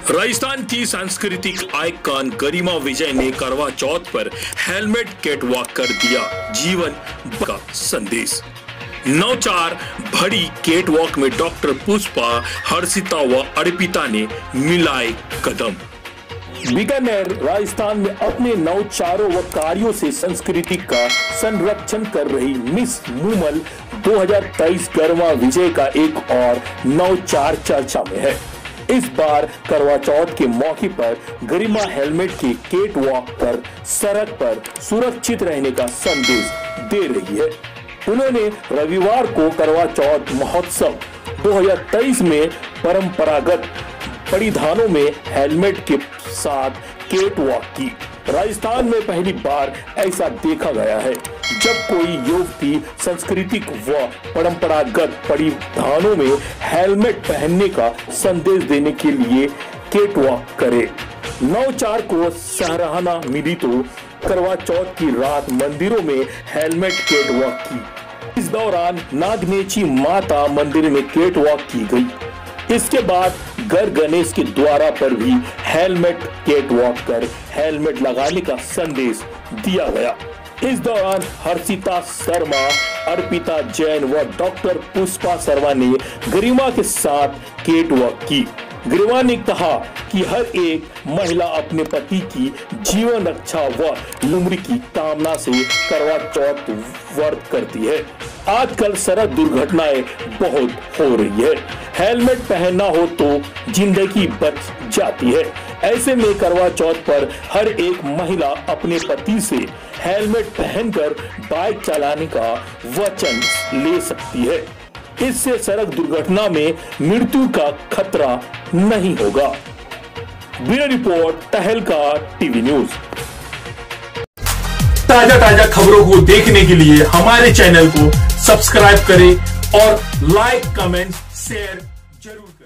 राजस्थान की सांस्कृतिक आइकॉन गरिमा विजय ने करवा चौथ पर हेलमेट कैटवॉक कर दिया जीवन का संदेश। नवचार भरी कैटवॉक में डॉक्टर पुष्पा, हर्षिता व अर्पिता ने मिलाए कदम। बीकानेर राजस्थान में अपने नवचारों व कार्यों से संस्कृति का संरक्षण कर रही मिस मूमल 2023 गरिमा विजय का एक और नवचार चर्चा में है। इस बार करवा चौथ के मौके पर गरिमा हेलमेट के कैट वॉक कर सड़क पर सुरक्षित रहने का संदेश दे रही है। उन्होंने रविवार को करवा चौथ महोत्सव 2023 में परंपरागत परिधानों में हेलमेट के साथ कैट वॉक की। राजस्थान में पहली बार ऐसा देखा गया है जब कोई युवती सांस्कृतिक व परंपरागत परिधानों में हेलमेट पहनने का संदेश देने के लिए कैट वॉक करे। नवचार को सराहना मिली तो करवा चौथ की रात मंदिरों में हेलमेट कैट वॉक की। इस दौरान नागनेची माता मंदिर में कैट वॉक की गई। इसके बाद घर गणेश के द्वारा पर भी हेलमेट कैट वॉक कर हेलमेट लगाने का संदेश दिया गया। इस दौरान हर्षिता शर्मा, अर्पिता जैन व डॉक्टर पुष्पा शर्मा ने गरिमा के साथ कैट वॉक की। गरिमा ने कहा कि हर एक महिला अपने पति की जीवन रक्षा व उम्र की कामना से करवा चौथ व्रत करती है। आजकल सड़क दुर्घटनाएं बहुत हो रही है। हेलमेट पहनना हो तो जिंदगी बच जाती है। ऐसे में करवा चौथ पर हर एक महिला अपने पति से हेलमेट पहनकर बाइक चलाने का वचन ले सकती है। इससे सड़क दुर्घटना में मृत्यु का खतरा नहीं होगा। Bureau report Tehelka TV news. ताजा खबरों को देखने के लिए हमारे चैनल को सब्सक्राइब करें और लाइक, कमेंट, शेयर जरूर